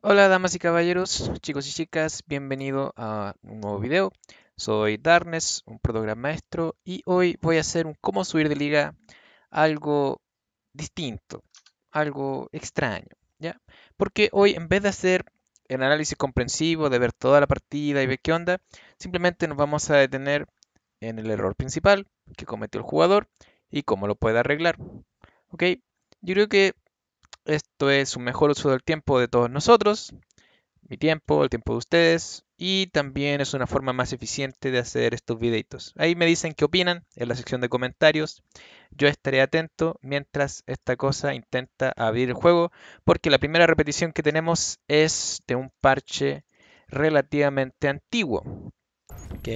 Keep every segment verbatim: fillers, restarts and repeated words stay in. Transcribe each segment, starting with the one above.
Hola damas y caballeros, chicos y chicas, bienvenido a un nuevo video. Soy Darnes, un Protogram Maestro, y hoy voy a hacer un cómo subir de liga algo distinto, algo extraño, ¿ya? Porque hoy en vez de hacer el análisis comprensivo, de ver toda la partida y ver qué onda, simplemente nos vamos a detener en el error principal que cometió el jugador y cómo lo puede arreglar, ¿ok? Yo creo que esto es un mejor uso del tiempo de todos nosotros, mi tiempo, el tiempo de ustedes, y también es una forma más eficiente de hacer estos videitos. Ahí me dicen qué opinan en la sección de comentarios. Yo estaré atento mientras esta cosa intenta abrir el juego, porque la primera repetición que tenemos es de un parche relativamente antiguo. ¿Ok?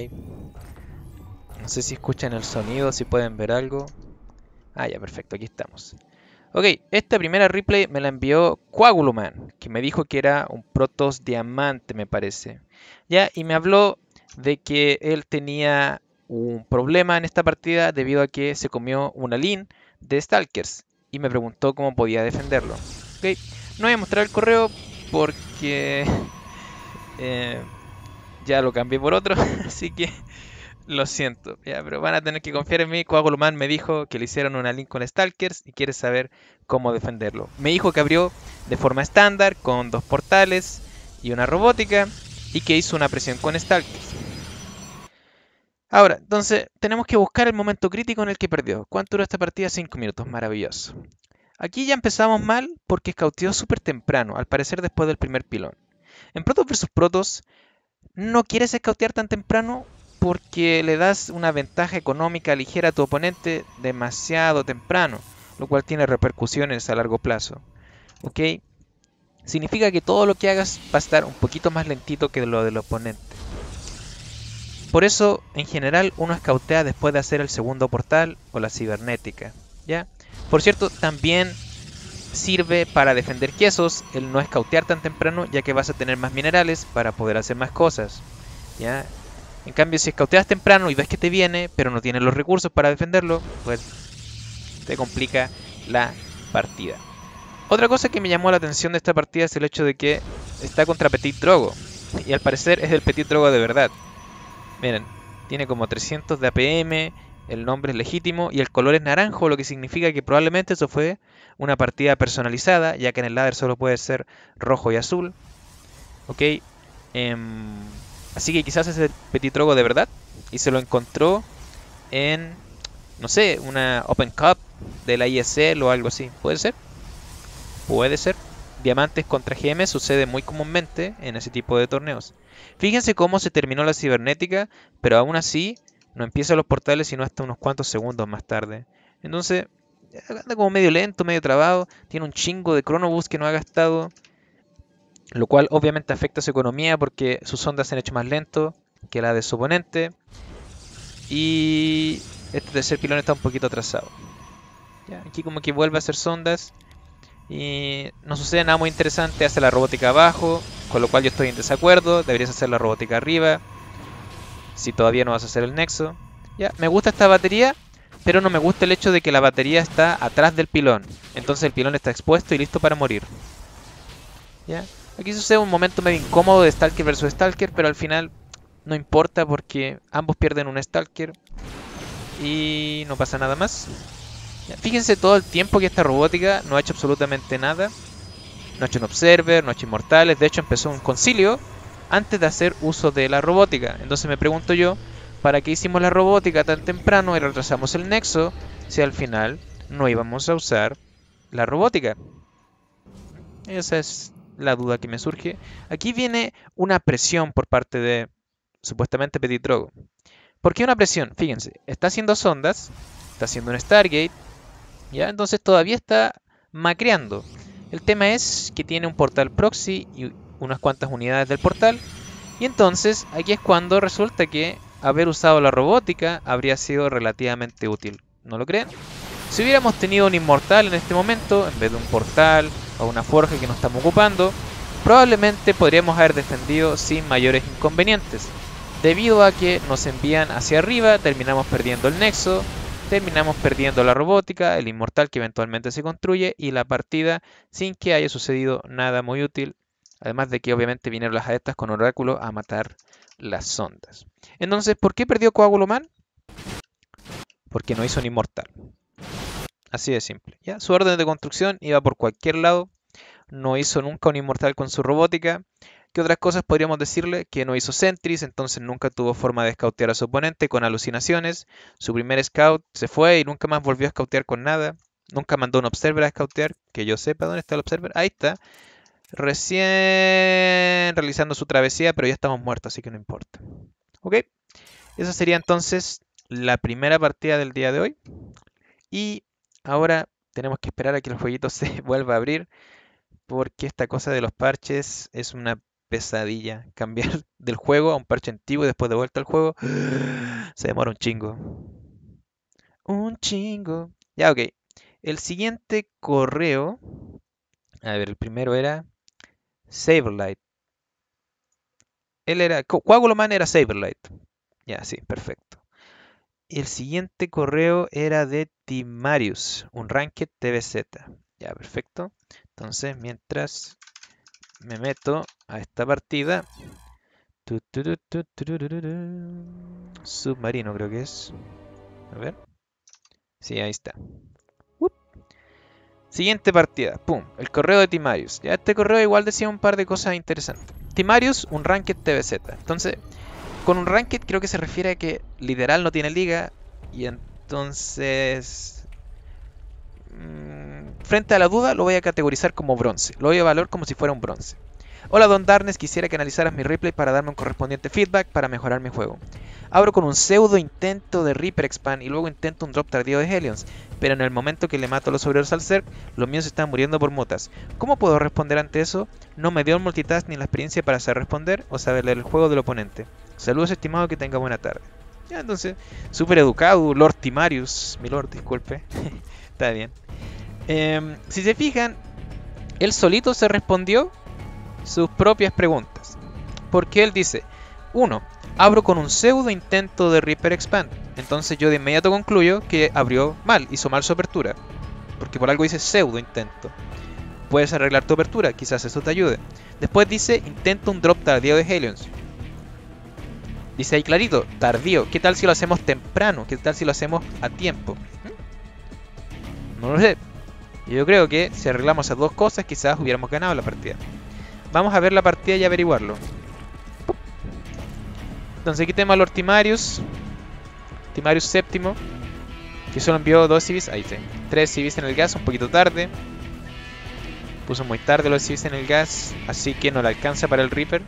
No sé si escuchan el sonido, si pueden ver algo. Ah, ya, perfecto, aquí estamos. Ok, esta primera replay me la envió Coaguluman, que me dijo que era un Protoss Diamante, me parece. Ya, y me habló de que él tenía un problema en esta partida debido a que se comió una Lin de Stalkers y me preguntó cómo podía defenderlo. Ok, no voy a mostrar el correo porque eh, ya lo cambié por otro, así que lo siento, ya, pero van a tener que confiar en mí. Coaguluman me dijo que le hicieron una link con Stalkers y quiere saber cómo defenderlo. Me dijo que abrió de forma estándar con dos portales y una robótica y que hizo una presión con Stalkers. Ahora, entonces, tenemos que buscar el momento crítico en el que perdió. ¿Cuánto duró esta partida? cinco minutos, maravilloso. Aquí ya empezamos mal porque escauteó súper temprano, al parecer después del primer pilón. En Protoss versus Protoss, no quieres escautear tan temprano porque le das una ventaja económica ligera a tu oponente demasiado temprano, lo cual tiene repercusiones a largo plazo. ¿Ok? Significa que todo lo que hagas va a estar un poquito más lentito que lo del oponente. Por eso, en general, uno escautea después de hacer el segundo portal o la cibernética. ¿Ya? Por cierto, también sirve para defender quesos el no escautear tan temprano, ya que vas a tener más minerales para poder hacer más cosas. ¿Ya? En cambio, si escauteas temprano y ves que te viene, pero no tienes los recursos para defenderlo, pues te complica la partida. Otra cosa que me llamó la atención de esta partida es el hecho de que está contra Petit Drogo. Y al parecer es el Petit Drogo de verdad. Miren, tiene como trescientos de A P M, el nombre es legítimo y el color es naranjo, lo que significa que probablemente eso fue una partida personalizada, ya que en el ladder solo puede ser rojo y azul. Ok, em, así que quizás es el Petit Drogo de verdad y se lo encontró en, no sé, una Open Cup de la I S L o algo así. ¿Puede ser? Puede ser. Diamantes contra G M sucede muy comúnmente en ese tipo de torneos. Fíjense cómo se terminó la cibernética, pero aún así no empiezan los portales sino hasta unos cuantos segundos más tarde. Entonces, anda como medio lento, medio trabado, tiene un chingo de Chronobus que no ha gastado, lo cual obviamente afecta su economía porque sus ondas se han hecho más lento que la de su oponente. Y este tercer pilón está un poquito atrasado. Ya, aquí como que vuelve a hacer sondas y no sucede nada muy interesante. Hace la robótica abajo, con lo cual yo estoy en desacuerdo. Deberías hacer la robótica arriba, si todavía no vas a hacer el nexo. Ya, me gusta esta batería, pero no me gusta el hecho de que la batería está atrás del pilón. Entonces el pilón está expuesto y listo para morir. ¿Ya? Aquí sucede un momento medio incómodo de Stalker versus Stalker, pero al final no importa porque ambos pierden un Stalker y no pasa nada más. Ya, fíjense todo el tiempo que esta robótica no ha hecho absolutamente nada. No ha hecho un Observer, no ha hecho Inmortales. De hecho empezó un concilio antes de hacer uso de la robótica. Entonces me pregunto yo, ¿para qué hicimos la robótica tan temprano y retrasamos el nexo si al final no íbamos a usar la robótica? Esa es la duda que me surge. Aquí viene una presión por parte de supuestamente Petit Drogo. ¿Por qué una presión? Fíjense, está haciendo sondas, está haciendo un Stargate, ¿ya? Entonces todavía está macreando. El tema es que tiene un portal proxy y unas cuantas unidades del portal. Y entonces aquí es cuando resulta que haber usado la robótica habría sido relativamente útil. ¿No lo creen? Si hubiéramos tenido un inmortal en este momento, en vez de un portal o una forja que no estamos ocupando, probablemente podríamos haber defendido sin mayores inconvenientes. Debido a que nos envían hacia arriba, terminamos perdiendo el nexo, terminamos perdiendo la robótica, el inmortal que eventualmente se construye y la partida sin que haya sucedido nada muy útil Además de que obviamente vinieron las adeptas con Oráculo a matar las sondas. Entonces, ¿por qué perdió Coágulo Man? Porque no hizo un inmortal. Así de simple. ¿Ya? Su orden de construcción iba por cualquier lado. No hizo nunca un inmortal con su robótica. ¿Qué otras cosas podríamos decirle? Que no hizo sentries, entonces nunca tuvo forma de scoutear a su oponente con alucinaciones. Su primer scout se fue y nunca más volvió a scoutear con nada. Nunca mandó un observer a scoutear, que yo sepa. ¿Dónde está el observer? Ahí está. Recién realizando su travesía, pero ya estamos muertos, así que no importa. Ok, esa sería entonces la primera partida del día de hoy. Y ahora tenemos que esperar a que el jueguito se vuelva a abrir, porque esta cosa de los parches es una pesadilla. Cambiar del juego a un parche antiguo y después de vuelta al juego se demora un chingo. Un chingo. Ya, ok. El siguiente correo. A ver, el primero era Saberlight. Él era. Coágulo Man era Saberlight. Ya, sí, perfecto. El siguiente correo era de Timarius, un Ranked T V Z. Ya, perfecto. Entonces, mientras me meto a esta partida. Tu, tu, tu, tu, turururu. Submarino creo que es. A ver. Sí, ahí está. Up. Siguiente partida. Pum. El correo de Timarius. Ya este correo igual decía un par de cosas interesantes. Timarius, un Ranked T V Z. Entonces, con un Ranked creo que se refiere a que literal no tiene liga. Y entonces... Mmm, frente a la duda lo voy a categorizar como bronce. Lo voy a valorar como si fuera un bronce. Hola Don Darnes, quisiera que analizaras mi replay para darme un correspondiente feedback para mejorar mi juego. Abro con un pseudo intento de Reaper Expand y luego intento un drop tardío de Hellions, pero en el momento que le mato a los obreros al Zerg, los míos están muriendo por mutas. ¿Cómo puedo responder ante eso? No me dio el multitask ni la experiencia para saber responder o saber leer el juego del oponente. Saludos estimado, que tenga buena tarde. Ya, entonces, súper educado, Lord Timarius, mi Lord, disculpe. Está bien. Eh, si se fijan, él solito se respondió sus propias preguntas. Porque él dice, uno, abro con un pseudo intento de Reaper Expand. Entonces yo de inmediato concluyo que abrió mal, hizo mal su apertura. Porque por algo dice pseudo intento. Puedes arreglar tu apertura, quizás eso te ayude. Después dice, intento un drop tardío de Hellions. Dice ahí clarito, tardío. ¿Qué tal si lo hacemos temprano? ¿Qué tal si lo hacemos a tiempo? ¿Mm? No lo sé. Yo creo que si arreglamos esas dos cosas, quizás hubiéramos ganado la partida. Vamos a ver la partida y averiguarlo. Entonces aquí tenemos a Lord Timarius. Timarius séptimo. Que solo envió dos C Vs. Ahí está. Tres C Vs en el gas, un poquito tarde. Puso muy tarde los C Vs en el gas. Así que no le alcanza para el Reaper.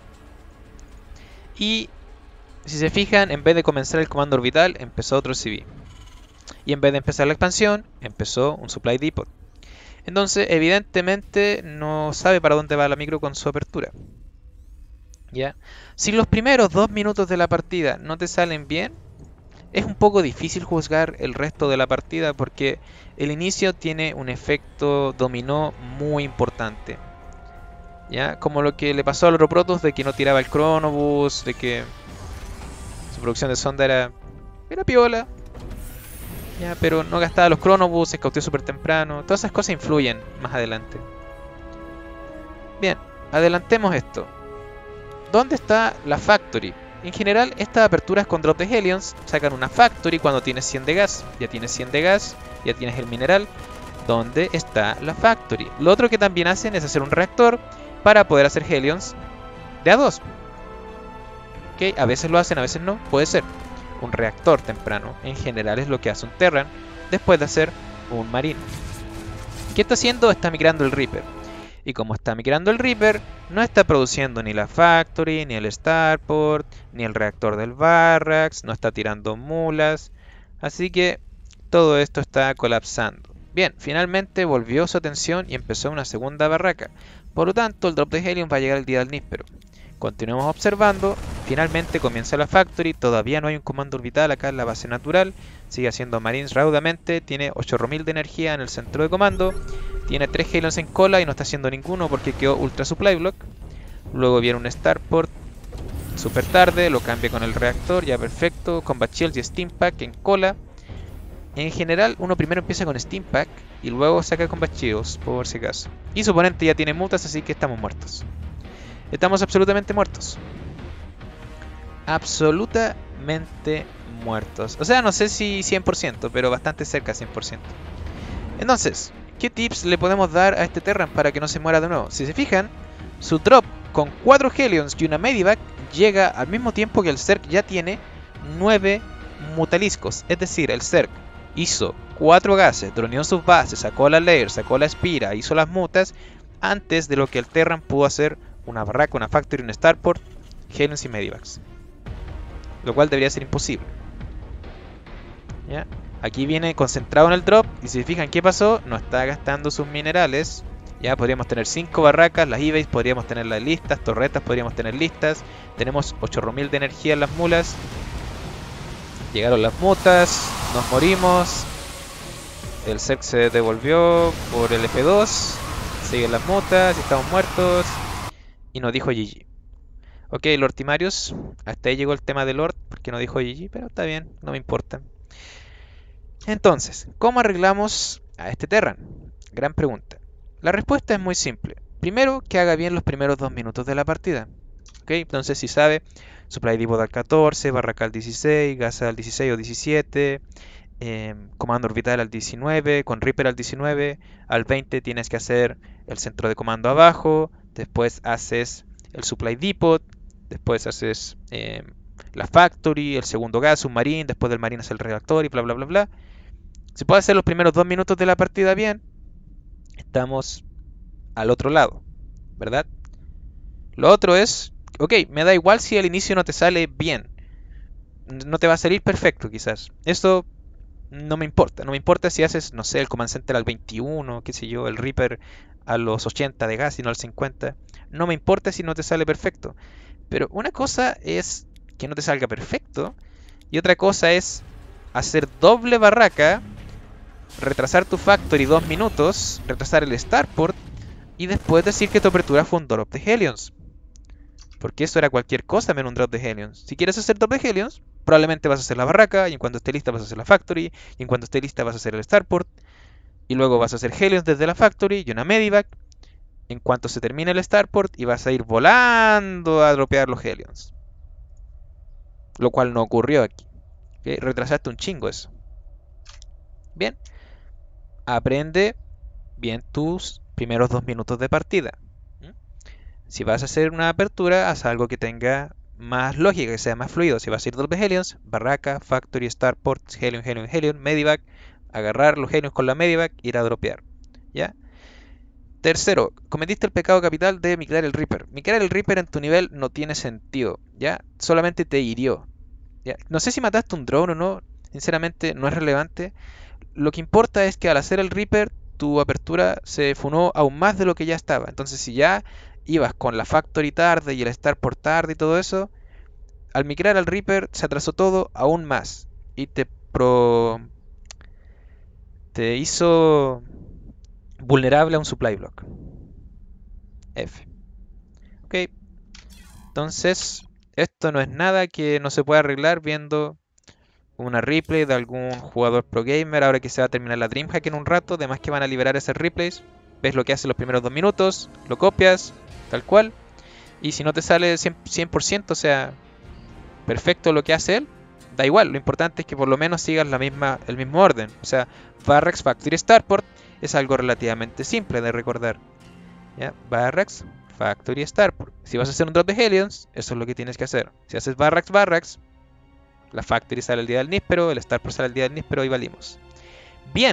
Y si se fijan, en vez de comenzar el comando orbital, empezó otro C V. Y en vez de empezar la expansión, empezó un Supply Depot. Entonces, evidentemente, no sabe para dónde va la micro con su apertura. ¿Ya? Si los primeros dos minutos de la partida no te salen bien, es un poco difícil juzgar el resto de la partida porque el inicio tiene un efecto dominó muy importante. ¿Ya? Como lo que le pasó a los Protoss de que no tiraba el Chronobus, de que su producción de sonda era, era piola. Ya, pero no gastaba los Chronobus, se escauteó súper temprano. Todas esas cosas influyen más adelante. Bien, adelantemos esto. ¿Dónde está la Factory? En general, estas aperturas con drop de Hellions sacan una Factory cuando tienes cien de gas. Ya tienes cien de gas, ya tienes el mineral. ¿Dónde está la Factory? Lo otro que también hacen es hacer un reactor para poder hacer Hellions de a dos. ¿Okay? A veces lo hacen, a veces no, puede ser. Un reactor temprano, en general es lo que hace un Terran después de hacer un Marine. ¿Qué está haciendo? Está migrando el Reaper. Y como está migrando el Reaper, no está produciendo ni la Factory, ni el Starport, ni el reactor del Barracks, no está tirando mulas. Así que todo esto está colapsando. Bien, finalmente volvió su atención y empezó una segunda barraca. Por lo tanto, el drop de Helium va a llegar el día del níspero. Continuamos observando, finalmente comienza la Factory, todavía no hay un comando orbital acá en la base natural, sigue haciendo Marines raudamente, tiene ocho mil de energía en el centro de comando, tiene tres Helions en cola y no está haciendo ninguno porque quedó Ultra Supply Block. Luego viene un Starport super tarde, lo cambia con el reactor, ya perfecto, Combat Shields y Steam Pack en cola. En general uno primero empieza con Steam Pack y luego saca Combat Shields por si acaso. Y su oponente ya tiene mutas, así que estamos muertos. Estamos absolutamente muertos. Absolutamente muertos. O sea, no sé si cien por ciento, pero bastante cerca de cien por ciento. Entonces, ¿qué tips le podemos dar a este Terran para que no se muera de nuevo? Si se fijan, su drop con cuatro Hellions y una Medivac llega al mismo tiempo que el Zerg ya tiene nueve Mutaliscos. Es decir, el Zerg hizo cuatro gases, droneó sus bases, sacó la Lair, sacó la Spira, hizo las mutas, antes de lo que el Terran pudo hacer una barraca, una Factory, un Starport, Hellions y Medivacs. Lo cual debería ser imposible. ¿Ya? Aquí viene concentrado en el drop y si se fijan qué pasó, no está gastando sus minerales. Ya podríamos tener cinco barracas, las E-Base podríamos tenerlas listas, torretas podríamos tener listas. Tenemos ocho mil de energía en las mulas. Llegaron las mutas, nos morimos. El Zerg se devolvió por el F dos. Siguen las mutas, estamos muertos. Y nos dijo G G. Ok, Lord Timarius, hasta ahí llegó el tema de Lord, porque no dijo G G, pero está bien, no me importa. Entonces, ¿cómo arreglamos a este Terran? Gran pregunta. La respuesta es muy simple. Primero, que haga bien los primeros dos minutos de la partida. Ok, entonces si sabe, Supply Depot al catorce, Barraca al dieciséis, Gaza al dieciséis o diecisiete, eh, Comando Orbital al diecinueve, con Reaper al diecinueve, al veinte tienes que hacer el centro de comando abajo, después haces el Supply Depot, después haces eh, la Factory, el segundo gas, un Marine, después del Marine es el reactor y bla bla bla bla. Si puedes hacer los primeros dos minutos de la partida bien, estamos al otro lado, ¿verdad? Lo otro es, ok, me da igual si al inicio no te sale bien. No te va a salir perfecto quizás. Esto no me importa. No me importa si haces, no sé, el Command Center al veintiuno, qué sé yo, el Reaper a los ochenta de gas y no al cincuenta. No me importa si no te sale perfecto. Pero una cosa es que no te salga perfecto y otra cosa es hacer doble barraca, retrasar tu Factory dos minutos, retrasar el Starport y después decir que tu apertura fue un drop de Hellions. Porque eso era cualquier cosa menos un drop de Hellions. Si quieres hacer drop de Hellions, probablemente vas a hacer la barraca, y en cuanto esté lista vas a hacer la Factory, y en cuanto esté lista vas a hacer el Starport, y luego vas a hacer Hellions desde la Factory y una Medivac, en cuanto se termine el Starport, y vas a ir volando a dropear los Hellions. Lo cual no ocurrió aquí. ¿Okay? Retrasaste un chingo eso. Bien. Aprende bien tus primeros dos minutos de partida. Si vas a hacer una apertura, haz algo que tenga más lógica, que sea más fluido. Si vas a ir dos Hellions, Barraca, Factory, Starport, Hellion, Hellion, Hellion, Medivac, agarrar los Hellions con la Medivac, ir a dropear. ¿Ya? Tercero, cometiste el pecado capital de micrar el Reaper. Micrar el Reaper en tu nivel no tiene sentido, ¿ya? Solamente te hirió. ¿Ya? No sé si mataste un drone o no, sinceramente no es relevante. Lo que importa es que al hacer el Reaper, tu apertura se funó aún más de lo que ya estaba. Entonces, si ya ibas con la Factory tarde y el Starport tarde y todo eso, al migrar al Reaper se atrasó todo aún más y te pro te hizo vulnerable a un supply block. F. Ok. Entonces, esto no es nada que no se pueda arreglar viendo una replay de algún jugador pro gamer ahora que se va a terminar la Dreamhack en un rato. Además que van a liberar esas replays. Ves lo que hace los primeros dos minutos, lo copias, tal cual. Y si no te sale cien por ciento, o sea, perfecto lo que hace él, da igual. Lo importante es que por lo menos sigas la misma, el mismo orden. O sea, Barracks, Factory, Starport es algo relativamente simple de recordar. ¿Ya? Barracks, Factory, Starport. Si vas a hacer un drop de Hellions, eso es lo que tienes que hacer. Si haces Barracks, Barracks, la Factory sale el día del Níspero, el Starport sale el día del Níspero y valimos. Bien.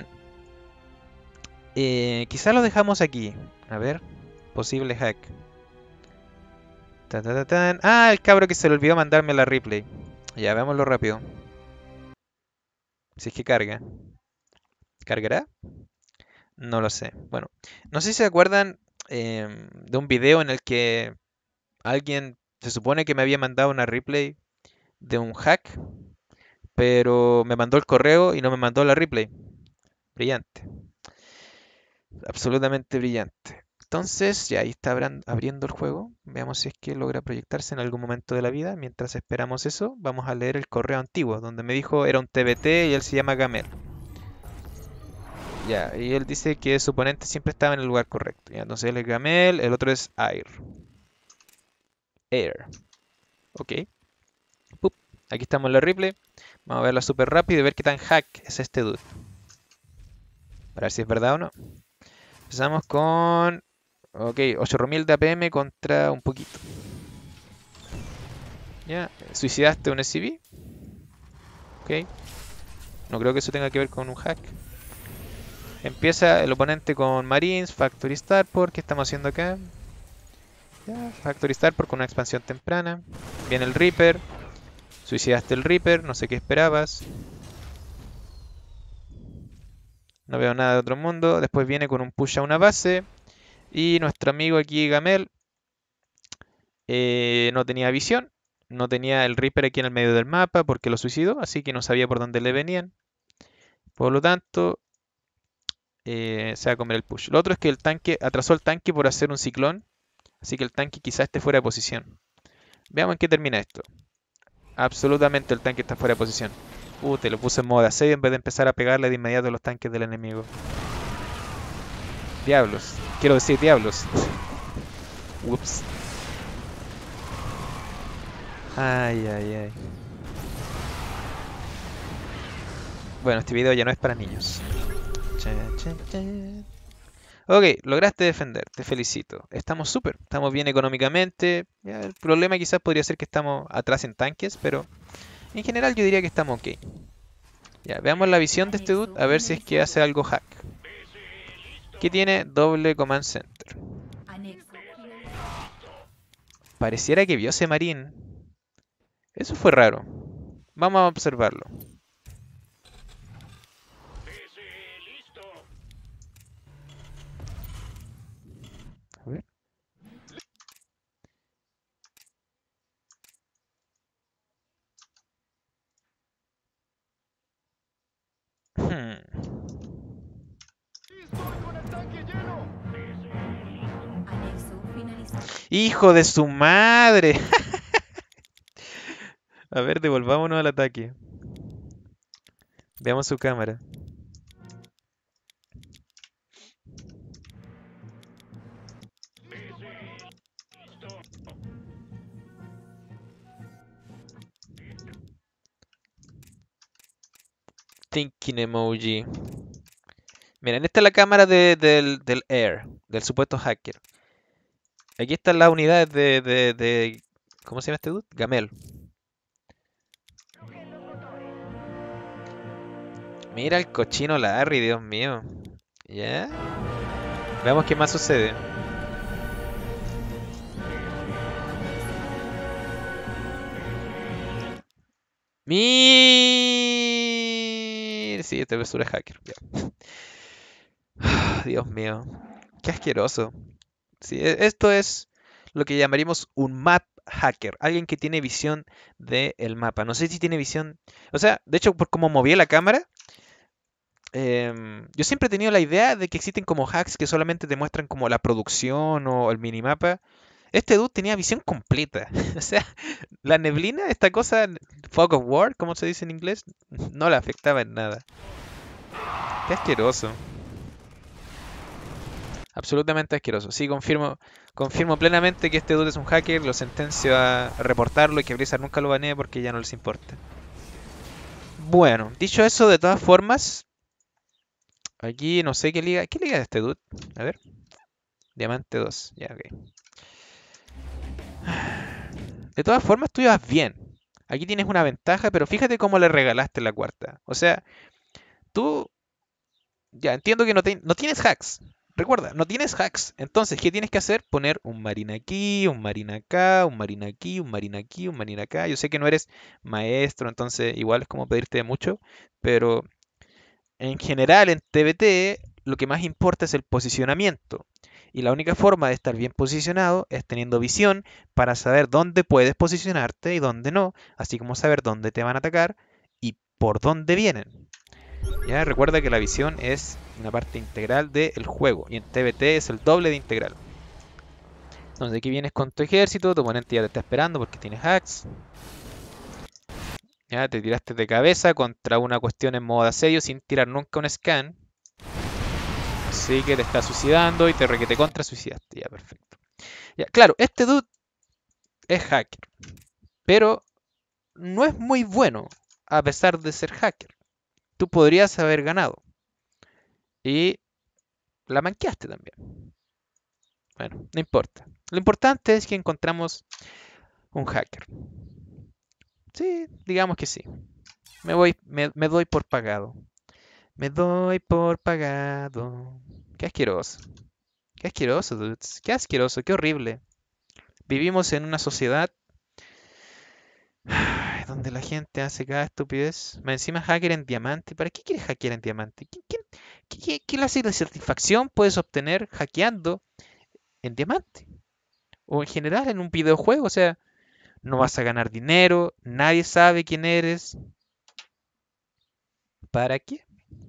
Eh, quizás lo dejamos aquí. A ver. Posible hack. Ta, ta, ta, tan. Ah, el cabro que se le olvidó mandarme la replay. Ya, veámoslo rápido. Si es que carga. ¿Cargará? No lo sé. Bueno, no sé si se acuerdan eh, de un video en el que alguien se supone que me había mandado una replay de un hack, pero me mandó el correo y no me mandó la replay. Brillante. Absolutamente brillante. Entonces, ya ahí está abriendo el juego. Veamos si es que logra proyectarse en algún momento de la vida. Mientras esperamos eso, vamos a leer el correo antiguo, donde me dijo era un T B T y él se llama Gamel. Ya, y él dice que su oponente siempre estaba en el lugar correcto. Ya, entonces él es Gamel, el otro es Air. Air. Ok. Pup. Aquí estamos en la replay. Vamos a verla súper rápido y ver qué tan hack es este dude. Para ver si es verdad o no. Empezamos con... Ok, ocho mil de A P M contra un poquito. Ya, suicidaste un S C V. Ok. No creo que eso tenga que ver con un hack. Empieza el oponente con Marines, Factory Starport. ¿Qué estamos haciendo acá? Ya, Factory Starport con una expansión temprana. Viene el Reaper. Suicidaste el Reaper, no sé qué esperabas. No veo nada de otro mundo. Después viene con un push a una base. Y nuestro amigo aquí, Gamel, eh, no tenía visión. No tenía el Reaper aquí en el medio del mapa porque lo suicidó. Así que no sabía por dónde le venían. Por lo tanto, eh, se va a comer el push. Lo otro es que el tanque atrasó el tanque por hacer un ciclón. Así que el tanque quizás esté fuera de posición. Veamos en qué termina esto. Absolutamente el tanque está fuera de posición. Uh, te lo puse en modo asedio en vez de empezar a pegarle de inmediato a los tanques del enemigo. Diablos. Quiero decir diablos. Ups. Ay, ay, ay. Bueno, este video ya no es para niños. Chan, chan, chan. Ok, lograste defender, te felicito. Estamos súper, estamos bien económicamente. Ya, el problema quizás podría ser que estamos atrás en tanques, pero en general yo diría que estamos ok. Ya, veamos la visión de este dude, a ver si es que hace algo hack. ¿Qué tiene? Doble command center. Pareciera que vio ese marín. Eso fue raro. Vamos a observarlo. A ver. Hmm. ¡Hijo de su madre! A ver, devolvámonos al ataque. Veamos su cámara. Thinking emoji. Miren, esta es la cámara de- del, del Air, del supuesto hacker. Aquí están las unidades de, de, de- ¿cómo se llama este dude? Gamel. Mira el cochino Larry, Dios mío. ¿Ya? Veamos qué más sucede. ¡Mi! Sí, este basura es hacker. Ya. Dios mío. Qué asqueroso. Sí, e- esto es lo que llamaríamos un map hacker. Alguien que tiene visión del mapa. No sé si tiene visión. O sea, de hecho, por cómo movía la cámara, em, yo siempre he tenido la idea de que existen como hacks que solamente te muestran como la producción o el minimapa. Este dude tenía visión completa. O sea, la neblina, esta cosa, fog of war, como se dice en inglés, no le afectaba en nada. Qué asqueroso. Absolutamente asqueroso. Sí, confirmo, confirmo plenamente que este dude es un hacker, lo sentencio a reportarlo y que Blizzard nunca lo banee porque ya no les importa. Bueno, dicho eso, de todas formas, aquí no sé qué liga. ¿Qué liga es este dude? A ver. Diamante dos. Ya, ok. De todas formas, tú ibas bien. Aquí tienes una ventaja, pero fíjate cómo le regalaste la cuarta. O sea, tú ya entiendo que no, te- no tienes hacks. Recuerda, no tienes hacks. Entonces, ¿qué tienes que hacer? Poner un marine aquí, un marine acá, un marine aquí, un marine aquí, un marine acá. Yo sé que no eres maestro, entonces igual es como pedirte mucho, pero en general en T B T lo que más importa es el posicionamiento. Y la única forma de estar bien posicionado es teniendo visión para saber dónde puedes posicionarte y dónde no, así como saber dónde te van a atacar y por dónde vienen. Ya recuerda que la visión es una parte integral del juego y en T B T es el doble de integral. Entonces aquí vienes con tu ejército, tu oponente ya te está esperando porque tienes hacks. Ya te tiraste de cabeza contra una cuestión en modo asedio sin tirar nunca un scan. Así que te está suicidando y te requete contra suicidaste. Ya, perfecto. Ya, claro, este dude es hacker, pero no es muy bueno a pesar de ser hacker. Tú podrías haber ganado y la manqueaste también. Bueno, no importa. Lo importante es que encontramos un hacker. Sí, digamos que sí. Me voy, me, me doy por pagado. Me doy por pagado. Qué asqueroso. Qué asqueroso, dudes. Qué asqueroso, qué horrible. Vivimos en una sociedad ay, donde la gente hace cada estupidez. Más encima hacker en diamante. ¿Para qué quieres hackear en diamante? ¿Qué, qué, qué, qué- qué clase de satisfacción puedes obtener hackeando en diamante? O en general en un videojuego. O sea, no vas a ganar dinero, nadie sabe quién eres. ¿Para qué?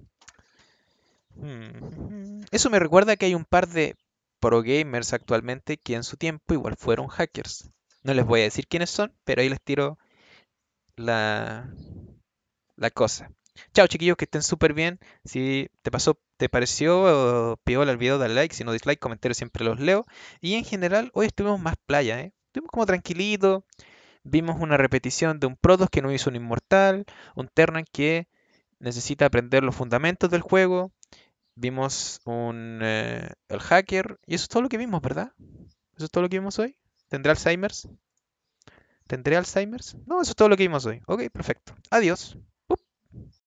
Hmm. Eso me recuerda que hay un par de pro gamers actualmente que en su tiempo igual fueron hackers. No les voy a decir quiénes son, pero ahí les tiro la, la cosa. Chao chiquillos, que estén súper bien. Si te pasó, te pareció piola el video, dale like. Si no dislike, comentarios siempre los leo. Y en general, hoy estuvimos más playa, ¿eh? Estuvimos como tranquilitos. Vimos una repetición de un Protoss que no hizo un inmortal. Un Terran que necesita aprender los fundamentos del juego. Vimos un eh, el hacker. Y eso es todo lo que vimos, ¿verdad? Eso es todo lo que vimos hoy. ¿Tendré Alzheimer's? ¿Tendré Alzheimer's? No, eso es todo lo que vimos hoy. Ok, perfecto. Adiós.